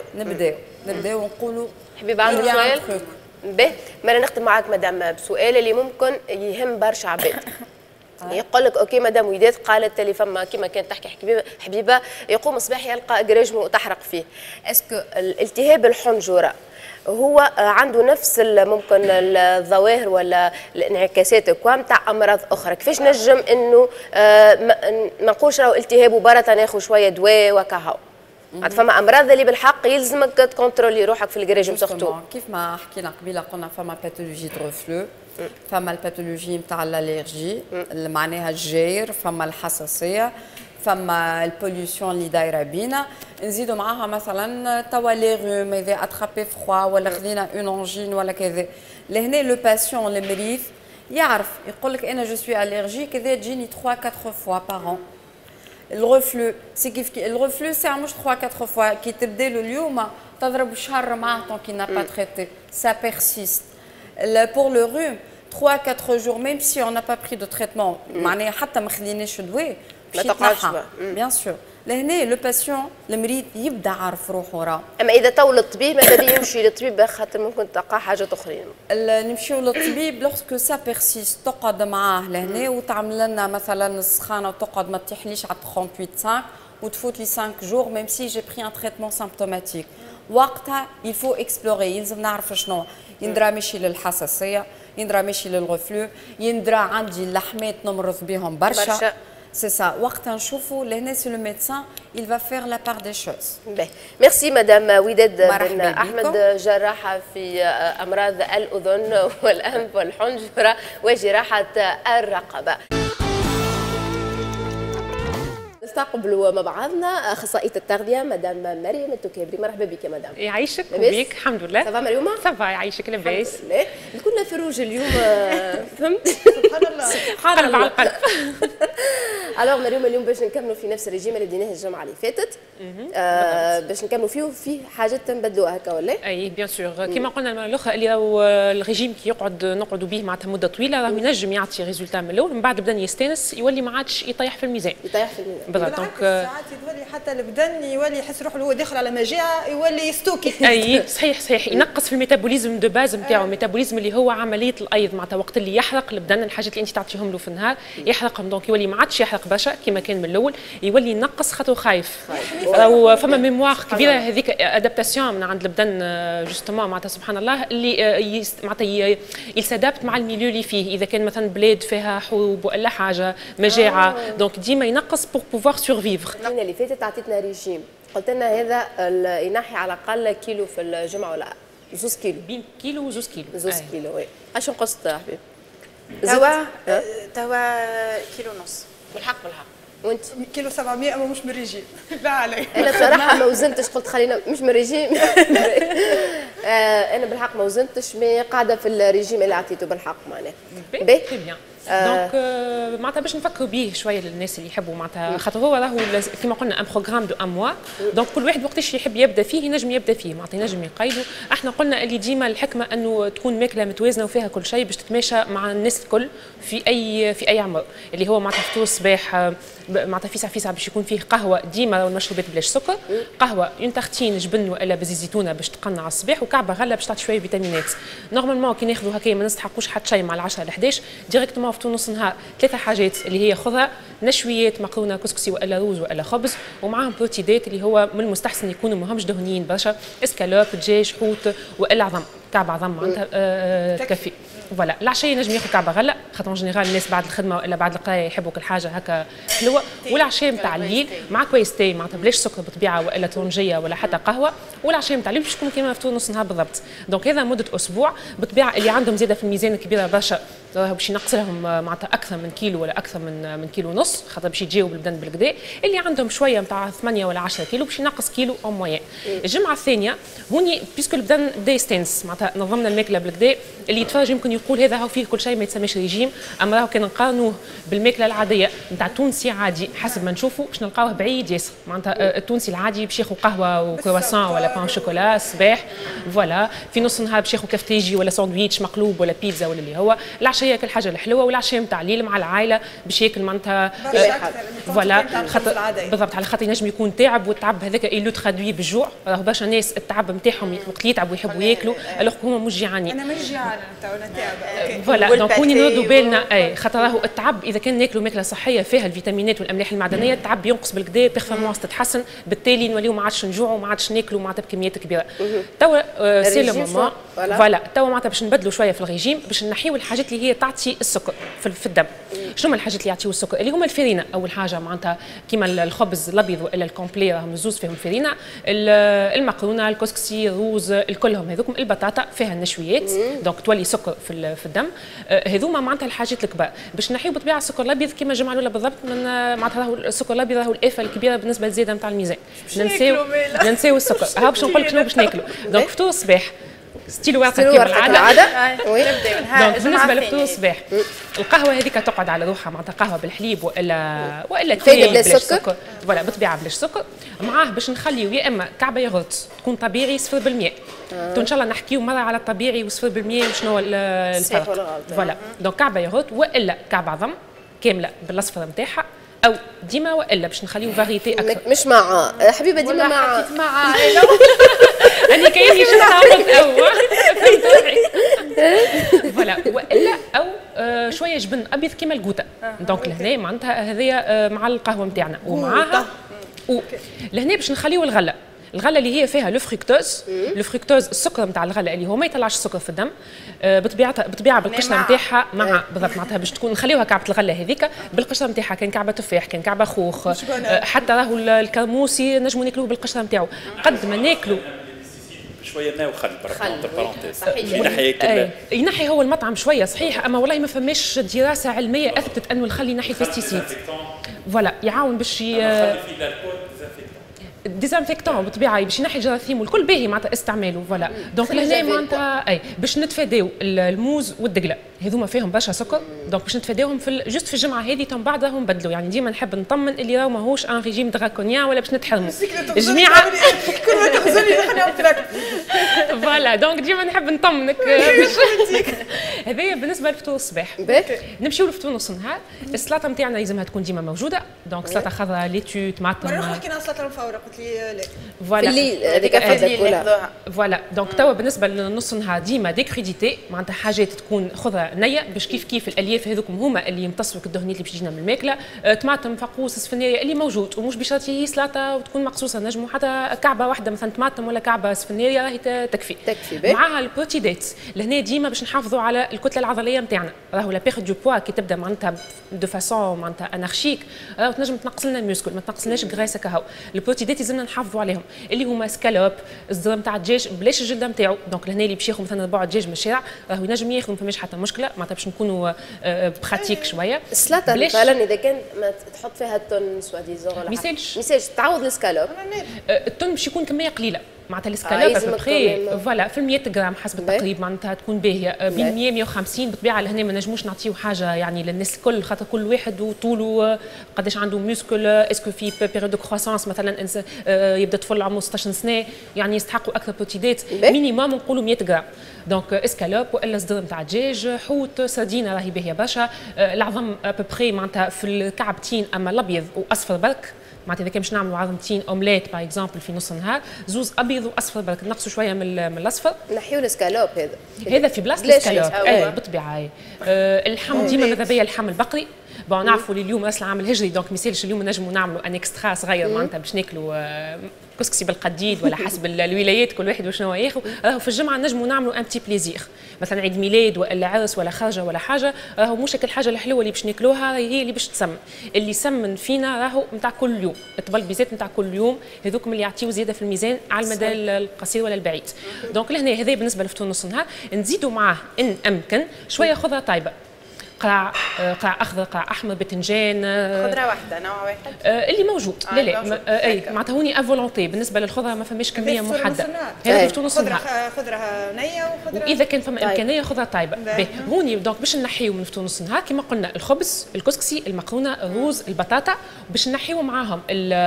نبداو ونقولوا حبيبي عندي سؤال باهي. ما نختم معاك مدام بسؤال اللي ممكن يهم برشا عباد. يقول لك اوكي مدام وداد قالت لي فما كيما كانت تحكي حبيبه يقوم صباح يلقى جريجمو وتحرق فيه. اسكو الالتهاب الحنجره هو عنده نفس ممكن الظواهر ولا الانعكاسات كوا نتاع امراض اخرى؟ كيفاش نجم انه ما نقولش راهو التهاب وبرة ناخذ شويه دواء وكهو؟ فما امراض اللي بالحق يلزمك تكونترولي روحك في الجريجم سورتو. كيف ما حكينا قبيله قلنا فما باثولوجي دو ريفلو، فما الباثولوجي نتاع الالرجي اللي معناها الجير، فما الحساسيه، فما البوليوشن اللي دايره بينا، نزيدوا معاها مثلا توا لي روم اذا اترابي فخوا ولا خذينا اون انجين ولا كذا. لهنا لو باسيون المريض يعرف يقول لك انا جو سوي الرجيك اذا تجيني 3 4 فوا بار. الغفلو سي كيف الغفلو سي مش 3 4 فوا كي تبدا له اليوم تضرب شهر معاه طونك n'a pas traité ça persiste. Pour le rhume 3 4 jours même si on n'a pas pris de traitement معناها حتى ما خليناش دواء ما تقعدش بيان سور. لهنا لو باسيون المريض يبدا عارف روحه راه. اما اذا طول الطبيب ماذا بيه يمشي للطبيب خاطر ممكن تلقى حاجات اخرين. نمشيو للطبيب لوغسكو سا بيرسيست تقعد معاه لهنا وتعمل لنا مثلا السخانه وتقعد ما تحليش على 38.5 وتفوت لي 5 جور ميم سي جي بري ان تريتمون سيمبتوماتيك. وقتها يلفو اكسبلوري يلزم نعرف شنو يندرى ماشي للحساسيه، يندرى ماشي للغفلو، يندرى عندي اللحمات نمرض بهم برشا. C'est ça. وقتها نشوفوا لهنا سي لو ميدسان il va faire la part des choses. ميرسي مدام وداد بن احمد، جراحه في امراض الاذن والانف والحنجره وجراحه الرقبه. نستقبلوا مع بعضنا اخصائيه التغذيه مدام مريم التكابري. مرحبا بك يا مدام. يعيشك وبيك. الحمد لله. صافا مريومه؟ صافا يعيشك لاباس. الحمد لله. كنا في الروج اليوم فهمت؟ سبحان الله. سبحان الله على القلب. الوغ مريومه اليوم باش نكملوا في نفس الريجيم اللي بديناه الجمعه اللي فاتت. باش نكملوا فيه وفيه حاجات نبدلوها هكا ولا؟ اي بيان سور كيما قلنا المره الاخرى اللي الريجيم كي نقعدوا به معناتها مده طويله راه ينجم يعطي ريزولتا من الاول، من بعد بدا يستانس يولي ما عادش يطيح في الميزان. يطيح في الميزان. فوالا دونك ساعات يولي حتى البدن يولي يحس روحه هو داخل على مجاعه يولي يستوكي. اي صحيح ينقص في الميتابوليزم دو باز نتاعو، الميتابوليزم اللي هو عمليه الايض معناتها وقت اللي يحرق البدن الحاجات اللي انت تعطيهم له في النهار يحرقهم، دونك يولي ما عادش يحرق برشا كما كان من الاول، يولي ينقص خاطر خايف. او فما ميموار كبيره هذيك ادابتاسيون من عند البدن جوستومون معناتها سبحان الله اللي معناتها يسادابت مع الميليو اللي فيه، اذا كان مثلا بلاد فيها حروب ولا حاجه مجاعه دونك ديما ينقص بور بوفوار سورفيفر. السنه اللي فاتت عطيتنا ريجيم قلت لنا هذا ينحي على الاقل كيلو في الجمعه ولا 2 كيلو بين كيلو و2 كيلو 2 كيلو. وي اش نقصت يا حبيبي؟ توا كيلو ونص بالحق وانت كيلو 700 اما مش من الريجيم. لا علي انا بصراحه ما وزنتش، قلت خلينا مش من الريجيم. انا بالحق ما وزنتش، مي قاعده في الريجيم اللي عطيته بالحق معناه باهي بيان. دونك معناتها باش نفكروا به شويه للناس اللي يحبوا معناتها خاطر هو راهو كيما قلنا ان بروغرام دو ان موا، دونك كل واحد وقتاش يحب يبدا فيه ينجم يبدا فيه معناتها ينجم يقيدوا. احنا قلنا اللي ديما الحكمه انه تكون ماكله متوازنه وفيها كل شيء باش تتماشى مع الناس الكل في اي عمر، اللي هو معناتها فطور الصباح معناتها في ساعه باش يكون فيه قهوه ديما والمشروبات بلاش سكر، قهوه اون تارتين جبن والا بزيت زيتونه باش تقنع على الصباح، وكعبه غله باش تعطي شويه فيتامينات. نورمالمون كي ناخذوا هكايا ما نستحقوش حتى شيء مع العشاء ل 11 ديريكتومون في نص النهار 3 حاجات اللي هي خضره نشويات مكرونه كسكسي والا روز والا خبز، ومعاهم بروتيدات اللي هو من المستحسن يكونوا ماهمش دهنيين برشا، اسكالوب دجاج حوت والا عظم، كعبه عظم معناتها تكفي. فوالا العشيه نجم ياخذ كعبه غله خاطر جينيرال الناس بعد الخدمه والا بعد القرايه يحبوا كل حاجه هكا حلوه، والعشيه نتاع الليل مع كويس تاي معناتها بلاش سكر بالطبيعه والا ترونجيه ولا حتى قهوه، والعشيه نتاع الليل باش تكون كيما فطور نص نهار بالضبط. دونك هذا مده اسبوع بالطبيعه اللي عندهم زياده في الميزان كبيره برشا باش ينقص لهم معناتها اكثر من كيلو ولا اكثر من كيلو ونص خاطر باش يجيو بالبدن بالكدا، اللي عندهم شويه نتاع 8 ولا 10 كيلو باش ينقص كيلو او موين. الجمعه الثانيه هوني بيسكو البدن بدا يستانس معناتها نظمنا الماكله بالكدا، اللي يتفرج يمكن يقول هذا هو فيه كل شيء ما يتسمىش ريجيم، اما راهو كان نقارنوه بالماكله العاديه نتاع التونسي عادي حسب ما نشوفوا باش نلقاوه بعيد ياسر. معناتها التونسي العادي باش ياخذ قهوه وكرواسون ولا بان شوكولا الصباح، فوالا في نص النهار باش ياخذ كفتيجي ولا ساندويتش مقلوب ولا بيتزا ولا اللي هو، العشيه ياكل حاجه الحلوه، والعشيه نتاع الليل مع العائله باش ياكل معناتها فوالا خاطر بالضبط على خاطر ينجم يكون تعب، والتعب هذاك يلو ترادوي بالجوع، راهو برشا ناس التعب نتاعهم وقت يتعبوا يحبوا ياكلوا الوغ هما مش جيعانين. انا مش جيعانه انا تعبه فوالا دونك هوني نردوا بالنا اي خاطر راهو التعب اذا كان ناكلوا ماكله صحيه فيها الفيتامينات والاملاح المعدنيه التعب ينقص بالكدا، بيرفورمانس تتحسن، بالتالي نوليو ما عادش نجوعوا وما عادش ناكلوا معناتها بكميات كبيره. توا سي لو مومون فوالا توا معناتها باش نبدلوا شويه في الريجيم باش نحيوا الحاجات اللي هي تعطي السكر في الدم. شنو هما الحاجات اللي يعطيو السكر؟ اللي هما الفرينه اول حاجه معناتها كيما الخبز الابيض والا الكومبلي راهم زوز فيهم فرينه، المكرونه الكسكسي الروز الكلهم هذوكم، البطاطا فيها النشويات دونك تولي سكر في الدم. هذوما معناتها الحاجات الكبار باش نحيو بالطبيعه السكر الابيض كيما الجمعه الاولى بالضبط من معناتها راهو السكر الابيض راهو الافه الكبيره بالنسبه للزياده نتاع الميزان. ننساو السكر. ها باش نقول لك شنو باش ناكلوا. دونك فطور الصباح ستيل ورقه كيما العاده. دونك بالنسبه لفطور الصباح القهوه هذيك تقعد على روحها معناتها قهوه بالحليب والا تاي بلاش سكر، فوالا بالطبيعه بلاش سكر. معاه باش نخليو يا اما كعبه ياغورت تكون طبيعي 0%، تو ان شاء الله نحكيو مره على الطبيعي و0% وشنو هو الفرق. فوالا دونك كعبه ياغورت والا كعبه عظم كامله بالاصفر نتاعها، او ديما والا باش نخليو فاريتي اكثر. مش مع حبيبه ديما مع انا كايني شنو نعمل اول فوالا والا او شويه جبن ابيض كيما الكوتا. دونك لهنا معناتها هذيا مع القهوه نتاعنا ومعاها لهنا باش نخليو الغله اللي هي فيها لو فركتوز السكر نتاع الغله اللي هو ما يطلعش السكر في الدم بطبيعه بالقشره نتاعها مع بالضبط معناتها باش تكون نخليوها كعبه الغله هذيك بالقشره نتاعها، كان كعبه تفاح كان كعبه خوخ حتى راهو الكرموسي نجموا ناكلوه بالقشره نتاعو قد ما ناكلوا شويه ماء وخل بارونتيز ينحي هو المطعم شويه صحيح، اما والله ما فماش دراسه علميه اثبتت انه الخل ينحي بيستيسيد. فوالا يعاون باش ديزانفيكتون بالطبيعه باش ينحي الجراثيم والكل باهي معناتها استعماله فوالا. دونك لهنا معناتها اي باش نتفاداو الموز والدقله هذوما فيهم برشا سكر، دونك باش نتفاداوهم جوست في الجمعه هذه تم بعدها نبدلوا. يعني ديما نحب نطمن اللي راهو ماهوش ان ريجيم دراكونيان ولا باش نتحرموا الجميعه كل ما تغزلي نحن نترك فوالا. دونك ديما نحب نطمنك هذايا بالنسبه للفطور الصباح. نمشيو للفطور نص النهار. السلطه نتاعنا لازمها تكون ديما موجوده، دونك سلطه خضراء ليتو طماطم. مره حكينا على السلطه المفورة قلت لي لا فوالا هذيك فاتت فوالا. دونك توا بالنسبه للنص النهار ديما ديكريديتي معناتها حاجات تكون خضره نيه باش كيف الالياف هذوكم هما اللي يمتصوا الدهنيات اللي باش تجينا من الماكله. طماطم فقوس سفنيه اللي موجود، ومش بشرط هي سلطه وتكون مقصوصه، نجموا حتى كعبه واحده مثلا طماطم ولا كعبه سفنيه راهي تكفي معاها البروتيدات. لهنا ديما باش نحافظوا على الكتله العضليه نتاعنا. راهو لا بيرد دو بوا كي تبدا معناتها دو فاسون معناتها انارشيك راهو تنجم تنقص لنا الميسكل، ما تنقصلناش غريسه كهو. البروتيدات لازمنا نحافظوا عليهم اللي هما سكالوب، الزر نتاع الدجاج بلاش الجلده نتاعو. دونك لهنا اللي باش ياخذ مثلا ربع دجاج من الشارع راهو ينجم ياخذ ما فماش حتى مشكله معناتها باش نكونوا براتيك شويه. السلطه مثلا اذا كان ما تحط فيها التون سوا ديزون ولا ميسالش تعوض السكالوب. التون باش يكون كميه قليله معناتها السكالوب ابخي فوالا في 100 غرام حسب التقريب معناتها تكون باهيه بين 100 150 بالطبيعه. لهنا ما نجموش نعطيو حاجه يعني للناس الكل خاطر كل واحد وطوله قداش عنده ميسكل، اسكو في بيريود دو كروسانس مثلا يبدا طفل عمره 16 سنه يعني يستحقوا اكثر بروتيدات مينيموم نقولوا 100 غرام. دونك اسكالوب والا صدر نتاع دجاج، حوت، سردينه راهي باهيه برشا. العظم ابخي معناتها في الكعبتين اما الابيض واصفر برك معناتها اذا كان باش نعملوا عظمتين اومليت باغ اكزومبل في نص النهار زوز ابيض واصفر برك نقصوا شويه من الاصفر. نحيوا السكالوب هذا في بلاصه السكالوب اي بالطبيعه. اللحم ديما ماذا بيا اللحم البقري. بون نعرفوا اللي اليوم العام الهجري دونك ما يسالش اليوم نجموا نعملوا ان اكسترا صغير معناتها باش ناكلوا كسكسي بالقديد ولا حسب الولايات كل واحد وشنو ياخذ. راهو في الجمعه نجموا نعملوا ان بتي بليزير مثلا عيد ميلاد ولا عرس ولا خرجه ولا حاجه. راهو مش الحاجه الحلوه اللي باش ناكلوها هي اللي باش تسمن. اللي يسمن فينا راهو نتاع كل يوم، الطبلبيزات نتاع كل يوم هذوك اللي يعطيو زياده في الميزان على المدى القصير ولا البعيد. دونك لهنا هذا بالنسبه لفطور نص النهار. نزيدوا معاه ان امكن شويه خضره طايبه، قرع اخضر، قرع احمر، باذنجان. خضره واحده نوع واحد اللي موجود. لا اي معناتها هوني افولونتي بالنسبه للخضره ما فماش كميه محدده. هذا فطور نص النهار خضره نيه وخضره واذا كان فما امكانيه خضره طايبه. هوني دونك باش نحيو من فطور نص النهار كما قلنا الخبز، الكسكسي، المكرونه، الرز، البطاطا، باش نحيو معاهم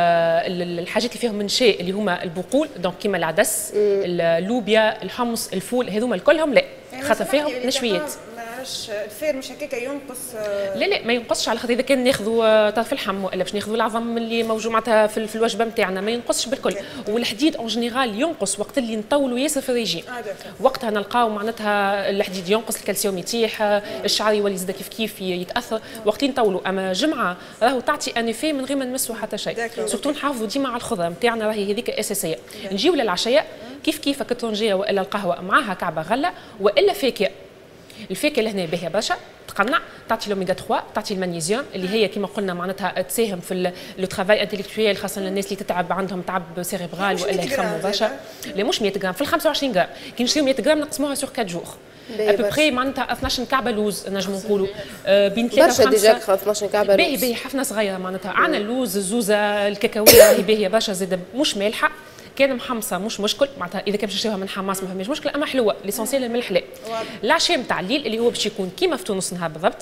الحاجات اللي فيهم منشاء اللي هما البقول دونك كيما العدس، اللوبيا، الحمص، الفول هذوما الكلهم لا خاطر فيهم نشويات. الفير مش هكاك ينقص؟ لا ما ينقصش على خاطر اذا كان ناخذوا طرف اللحم ولا باش ناخذوا العظم اللي موجود معناتها في الوجبه نتاعنا ما ينقصش بالكل. والحديد اون جينيرال ينقص وقت اللي نطولوا ياسر في الريجيم. وقتها نلقاو معناتها الحديد ينقص، الكالسيوم يتيح، الشعر يولي زاد كيف يتاثر وقت اللي نطولوا. اما جمعه راهو تعطي ان افي من غير ما نمسوا حتى شيء. سورتو نحافظوا ديما على الخضره نتاعنا راهي هذيك اساسيه. نجيو للعشاء كيف الكترونجيه والا القهوه معاها كعبه غله والا فاكهه. الفاكهه لهنا باهيه برشا تقنع، تعطي الاوميغا 3، تعطي المغنيسيوم اللي هي كما قلنا معناتها تساهم في لو ترافاي انتيليكتويال خاصه للناس اللي تتعب عندهم تعب سيريبرال ولا يخموا برشا. لا مش 100 غرام، في 25 غرام كي نشريو 100 غرام نقسموها سور 4 جور ابوبخي معناتها 12 كعبه لوز نجموا نقولوا بين 3 و 5 برشا ديجا 12 كعبه لوز باهي حفنه صغيره معناتها. عندنا اللوز، الزوزه، الكاكاويه راهي باهيه برشا زاد مش مالحه، كان محمصه مش مشكل معناتها اذا كان باش نشريوها من حماص ما فماش مشكل، اما حلوه ليسونسيال الملح لا. العشاء نتاع الليل اللي هو باش يكون كيما فطور نص نهار بالضبط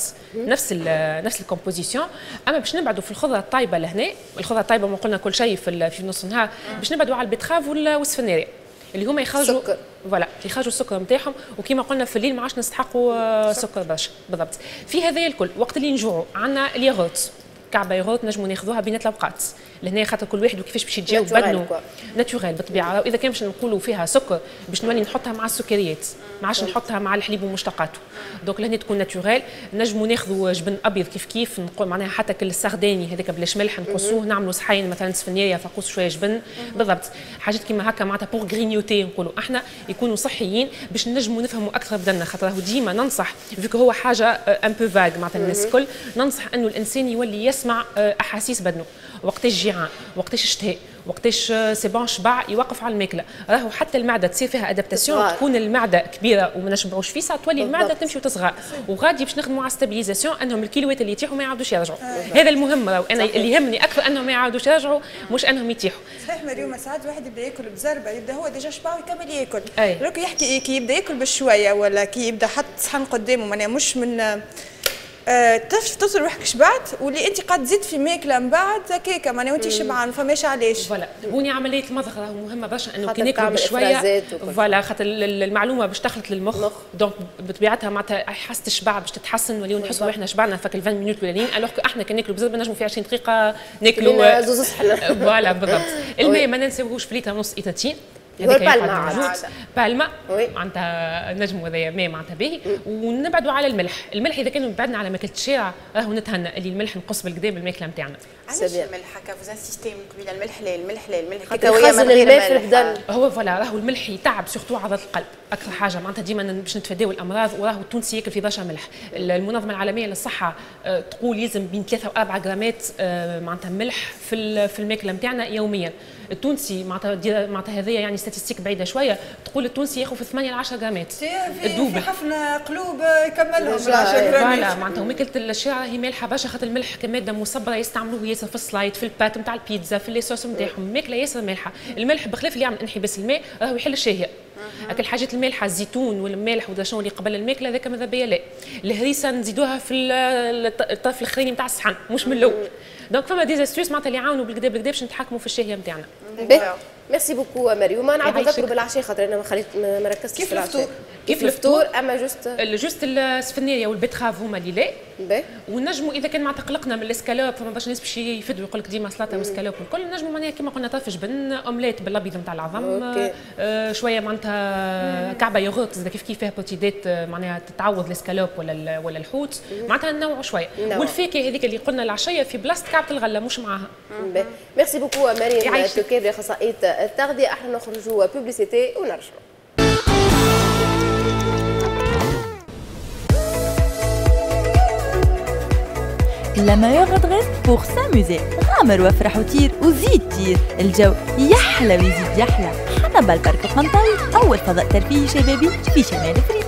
نفس الكومبوزيسيون. اما باش نبعدوا في الخضره الطايبه لهنا، الخضره الطايبه ما قلنا كل شيء في نص النهار، باش نبعدوا على البيتخاف والسفناري اللي هما يخرجوا فوالا يخرجوا السكر نتاعهم. وكما قلنا في الليل ما عادش نستحقوا سكر برشا بالضبط. في هذا الكل وقت اللي نجوعوا عندنا الياغورت، كعبه ياغورت نجموا ناخذوها بين الاوقات لهنا خاطر كل واحد وكيفاش باش يتجاوب بدنه ناتوريل بالطبيعه. واذا كان باش نقولوا فيها سكر باش نولي نحطها مع السكريات ما عادش نحطها مع الحليب ومشتقاته. دونك لهنا تكون ناتوريل. نجموا ناخذوا جبن ابيض كيف نقول معناها حتى كل السرداني هذاك بلاش ملح نقصوه نعملوا صحين مثلا سفنيه فقوس شويه جبن بالضبط. حاجات كيما هكا معناتها بور غرينيوتي نقولوا احنا يكونوا صحيين باش نجموا نفهموا اكثر بدنا. خاطر ديما ننصح فيك هو حاجه ان بو فاغ معناتها الناس الكل ننصح انه الانسان يولي يسمع احاسيس بدنه. وقتاش جيعان وقتاش اشتهى وقتاش سي بون شبع يوقف على الماكله. راهو حتى المعده تصير فيها ادابتاسيون، تكون المعده كبيره وما نشبعوش فيها تولي المعده تمشي وتصغر، وغادي باش نخدموا على ستابيليزاسيون انهم الكيلوات اللي يتيحوا ما يعاودوش يرجعوا. هذا المهم. راهو انا اللي يهمني اكثر انهم ما يعاودوش يرجعوا مش انهم يتيحوا. صحيح مريوم، ساعات الواحد يبدا ياكل بزربه، يبدا هو ديجا شبع ويكمل ياكل. دوك يحكي كي يبدا ياكل بشويه ولا كي يبدا حط صحن قدامه معناها مش من توصل روحك شبعت واللي انت قاعد تزيد في ماكله من بعد هكاك معناها وانت شبعان فماش علاش. فوالا هوني عمليه المضغ راهو مهمه برشا انه كي ناكلوا بشويه فوالا خاطر المعلومه باش دخلت للمخ دونك بطبيعتها معناتها حاسه الشبع باش تتحسن وليو نحسوا احنا شبعنا فك 20 مينوت الاولانيين الوغ احنا كي ناكلوا بزاف نجموا في 20 دقيقه ناكلوا زوز صحن. فوالا بالضبط. الماء ما ننساوهوش في لتر ونص ايتاتين. بالما معناتها نجموا هذايا ماء معناتها باهي. ونبعدوا على الملح اذا كانوا بعدنا على ماكله الشارع راهو نتهنى اللي الملح نقص بالقدام بالماكله نتاعنا. علاش الملح هكا فوز سيستيم قبيله الملح لا الملح لا الملح يخزن الماء في البدن. هو فوالا راهو الملح يتعب سورتو عضله القلب اكثر حاجه معناتها ديما باش نتفاداو الامراض. وراهو التونسي ياكل في برشا ملح. المنظمه العالميه للصحه تقول يلزم بين 3 و4 غرامات معناتها ملح في الماكله نتاعنا يوميا. التونسي معناتها هذايا يعني ستاتستيك بعيده شويه تقول التونسي ياخذ في 8 ل 10 غرامات. في حفن قلوب يكملهم بال 10 غرامات. فوالا معناتها ماكله الشارع هي مالحه برشا خاطر الملح كماده مصبره يستعملوه ياسر في السلايد في البات نتاع البيتزا في لي صوص نتاعهم. ماكله ياسر مالحه. الملح بخلاف اللي يعمل انحباس الماء راهو يحل الشهيه. اكل الحاجات المالحه الزيتون والمالح ولا شنو اللي قبل الماكله هذاك ماذا بيا لا. الهريسه نزيدوها في الطرف الاخراني نتاع الصحن مش من الاول. دونك فما ديزاستيوس معناتها اللي يعاونوا بالكدا باش نتحكموا في الشهيه نتاعنا. ميرسي بوكو مريوم. نعاودوا نذكروا بالعشاء خاطر انا ما ركزتش في العشاء. كيف الفطور اما جوست السفنيه والبيتراف هما اللي لا. ونجموا اذا كان معناتها قلقنا من الاسكالوب فما برشا ناس باش يفدوا يقول لك ديما سلطه واسكالوب والكل نجموا معناها كيما قلنا طرف جبن اومليت بالابيض نتاع العظم شويه معناتها كعبه يوغورت زاد كيف فيها بروتيدات معناها تتعوض الاسكالوب ولا الحوت معناتها ننوعوا شويه. والفاكهه هذيك اللي قلنا العشيه في بلاصه كعبه الغله مش معاها. ميرسي بوكو مريم توكابري اخصائيه التغذيه. احنا نخرجوا بوبليسيتي ونرجعوا. لما يغدغد بوغ ساموزي غامر وافرح وطير وزيد طير الجو يحلى ويزيد يحلى حتى بالبرك الطنطاوي أول فضاء ترفيهي شبابي في شمال افريقيا.